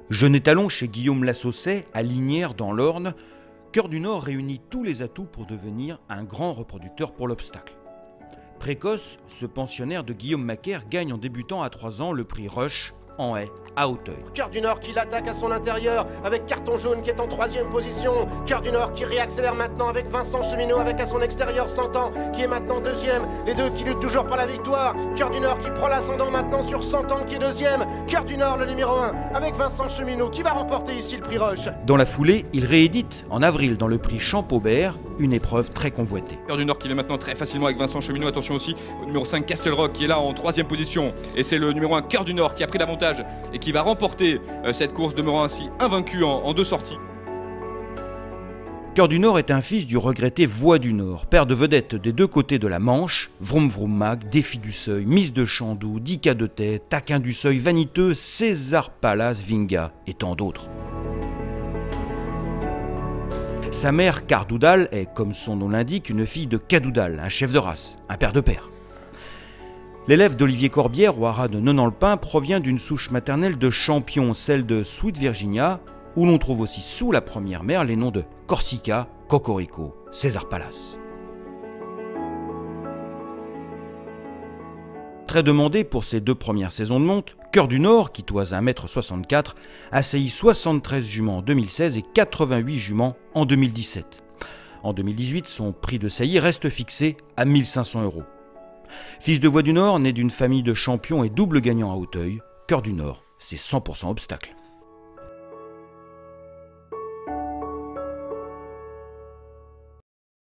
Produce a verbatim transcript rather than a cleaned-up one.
Jeune étalon chez Guillaume Lassaucet, à Lignières dans l'Orne, Cœur du Nord réunit tous les atouts pour devenir un grand reproducteur pour l'obstacle. Précoce, ce pensionnaire de Guillaume Macaire gagne en débutant à trois ans le prix Rush en haie à Auteuil. Cœur du Nord qui l'attaque à son intérieur avec Carton Jaune qui est en troisième position. Cœur du Nord qui réaccélère maintenant avec Vincent Cheminot avec à son extérieur cent ans qui est maintenant deuxième. Les deux qui luttent toujours pour la victoire. Cœur du Nord qui prend l'ascendant maintenant sur cent ans qui est deuxième. Cœur du Nord le numéro un avec Vincent Cheminot qui va remporter ici le prix Rush. Dans la foulée, il réédite en avril dans le prix Champaubert une épreuve très convoitée. Cœur du Nord qui vient maintenant très facilement avec Vincent Cheminot. Attention aussi au numéro cinq Castle Rock qui est là en troisième position. Et c'est le numéro un Cœur du Nord qui a pris l'avantage et qui va remporter euh, cette course, demeurant ainsi invaincu en, en deux sorties. Cœur du Nord est un fils du regretté Voix du Nord, père de vedettes des deux côtés de la Manche, Vroom Vroom Mag, Défi du Seuil, Miss de Chandoux, Dica de Tête, Taquin du Seuil, Vaniteux, César Palace, Vinga et tant d'autres. Sa mère, Cardoudal, est, comme son nom l'indique, une fille de Cadoudal, un chef de race, un père de père. L'élève d'Olivier Corbière, au haras de Nonanlepin, provient d'une souche maternelle de champions, celle de Sweet Virginia, où l'on trouve aussi sous la première mère les noms de Corsica, Cocorico, César Palace. Très demandé pour ses deux premières saisons de monte, Cœur du Nord, qui toise un mètre soixante-quatre, assaillit soixante-treize juments en deux mille seize et quatre-vingt-huit juments en deux mille dix-sept. En deux mille dix-huit, son prix de saillie reste fixé à mille cinq cents euros. Fils de Voix du Nord, né d'une famille de champions et double gagnant à Auteuil, Cœur du Nord, c'est cent pour cent obstacle.